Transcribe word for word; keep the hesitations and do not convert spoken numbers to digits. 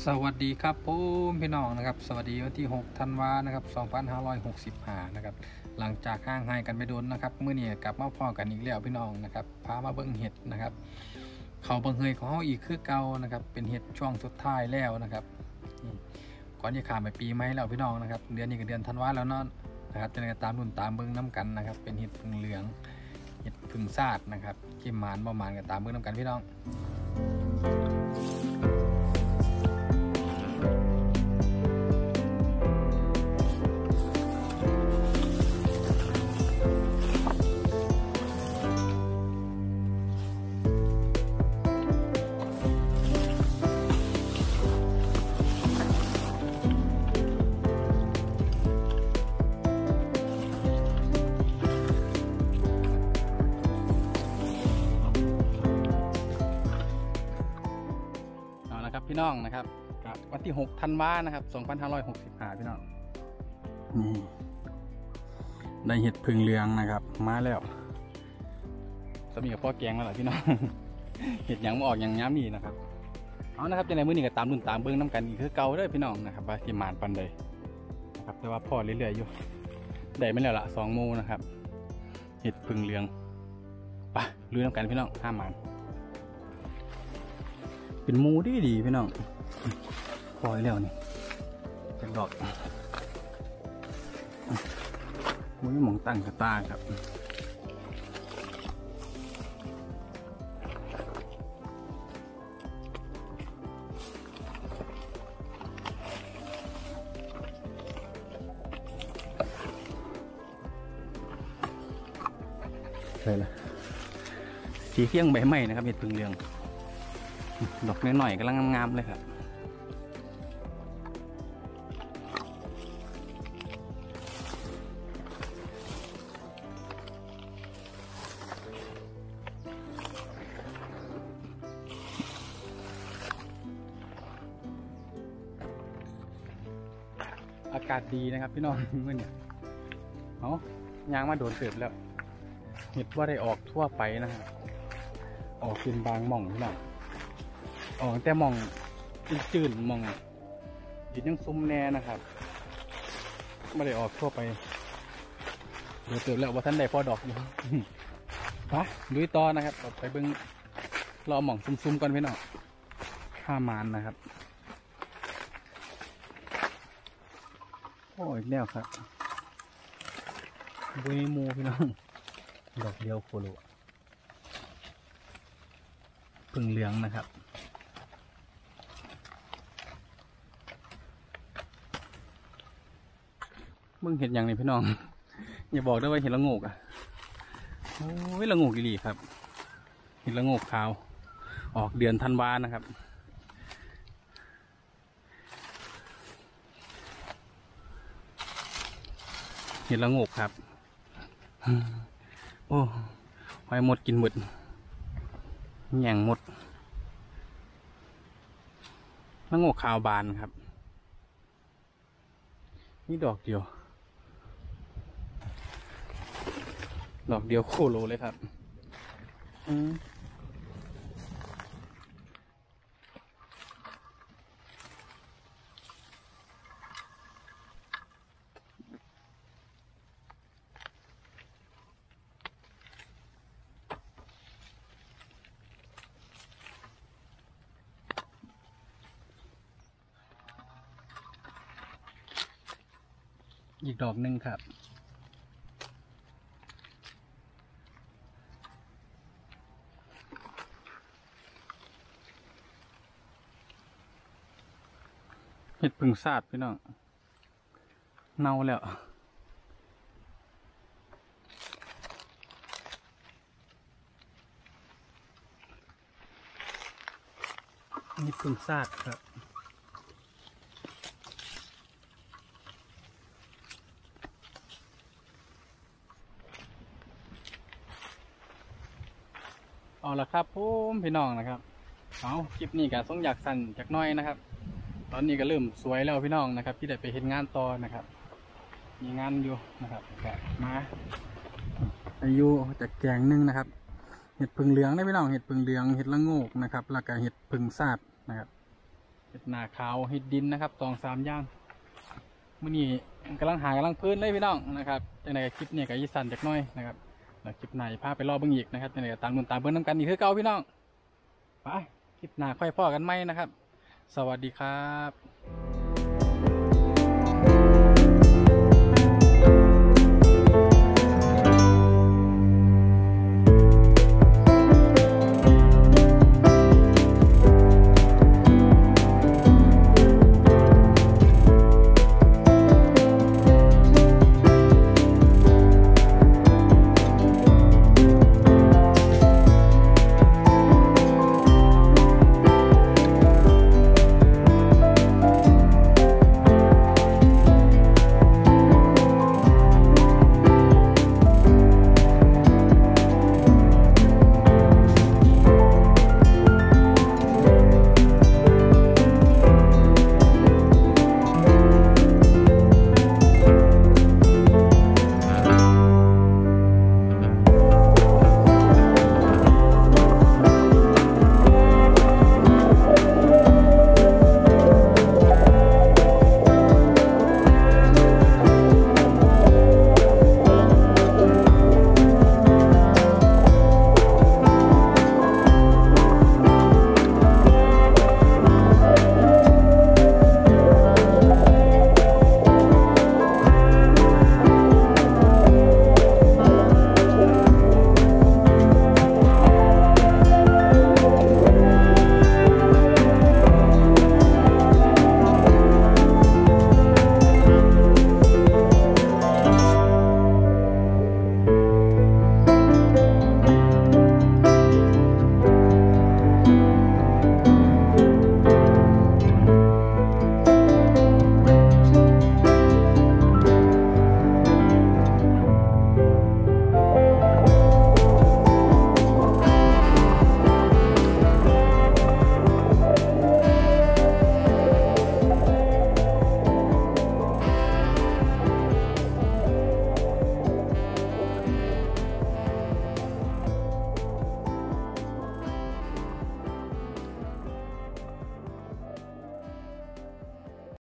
สวัสดีครับผมพี่น้องนะครับสวัสดีวันที่หกธันวานะครับสองพันห้าร้อยหกสิบห้านะครับหลังจากห่างหายกันไปโดนนะครับเมื่อนี้กลับมาพ่อกันอีกแล้วพี่น้องนะครับพามาเบิ้งเห็ดนะครับเขาเบิ้งเฮยของเขาอีกคือเก่านะครับเป็นเห็ดช่วงสุดท้ายแล้วนะครับก่อนจะข้ามไปปีใหม่แล้วพี่น้องนะครับเดือนนี้ก็เดือนธันวาแล้วเนาะนะครับจะตามรุ่นตามเบิ้งน้ำกันนะครับเป็นเห็ดพึ่งเหลืองเห็ดพึ่งซาดนะครับกิมหมานประมาณกันตามเบิ้งน้ำกันพี่น้องพี่น้องนะครับวันที่หกธันวานะครับสองพันห้าร้อยหกสิบห้าพี่น้องนี่ได้เห็ดพึ่งเหลืองนะครับมาแล้วสมีกับพ่อแกงแล้วแหละพี่น้อง เห็ดหยังมาออกอย่างย้ำนี่นะครับเอานะครับจะในมื้อนี้ก็ตามรุ่นตามเบิ้งน้ำกันอีกคือเก่าเด้อพี่น้องนะครับว่าที่มานปันใดนะครับแต่ว่าพ่อเรื่อยๆอยู่ได้ไม่แล้วละสองโมนะครับเห็ดพึ่งเหลืองไปลุยน้ำกันพี่น้องห้ามมันเป็นมูดีดีพี่น้องปล่อยแล้วนี่จากดอกมุ้ยหมองตั้งกระตาครับใช่ละสีเขี้ยงใบไม้นะครับเห็ดพึ่งเหลืองดอกน้อยๆกำลังงามๆเลยครับอากาศดีนะครับพี่น้องเมื่อนี้เอายางมาโดนเติบแล้วเห็ดว่าได้ออกทั่วไปนะครับออกเป็นบางหม่องพี่น้องออกแต่มองจืดๆมองดินยังซุ่มแน่นะครับไม่ได้ออกทั่วไปเดี๋ยวเติบแล้วว่าท่านใดพอดอกอยู่ปะลุยต่อนะครับไปเบิ้งรอหม่องซุ่มๆกันพี่น้องข้ามานนะครับโอ้ยแล้วครับบุยมูพี่น้องดอกเดียวโคโลพึ่งเหลืองนะครับมึงเห็นอย่างนี้พี่น้องอย่าบอกได้ว่าเห็นละโงกอ่ะโอ้ยละโงกอีหลีครับเห็นละโงกขาวออกเดือนธันวานะครับเห็นละโงกครับโอ้หอยหมดกินหมดแหง่งหมดละโงกขาวบานครับนี่ดอกเดียวดอกเดียวโคโลเลยครับอืมอีกดอกหนึ่งครับเห็ดพึ่งซาดพี่น้องเน่าแล้วเห็ดพึ่งซาดครับเอาละครับผมพี่น้องนะครับเอาคลิปนี้ก็ต้องอยากสั่นจากน้อยนะครับตอนนี้ก็เริ่มสวยแล้วพี่น้องนะครับที่ได้ไปเห็นงานต่อนะครับมีงานอยู่นะครับมาอายุจากแกงนึงนะครับ เห็ดผึ่งเหลืองได้พี่น้องเห็ดผึ่งเหลืองเห็ดละโงกนะครับแล้วก็เห็ดผึ่งซาดนะครับเห็ดหนาขาวเห็ดดินนะครับสองสามอย่างมื่อนี้กำลังหากำลังพื้นเลยพี่น้องนะครับจังไดคลิปเนี่ยกับยีสันจากหน้อยนะครับแล้วคลิปไหนพาไปรอเบิ่งอีกนะครับจังไดตามนุ่นตามเบิ่งน้ำกันอีกคือเก่าพี่น้องไปคลิปหน้าค่อยพ่อกันไหมนะครับสวัสดีครับ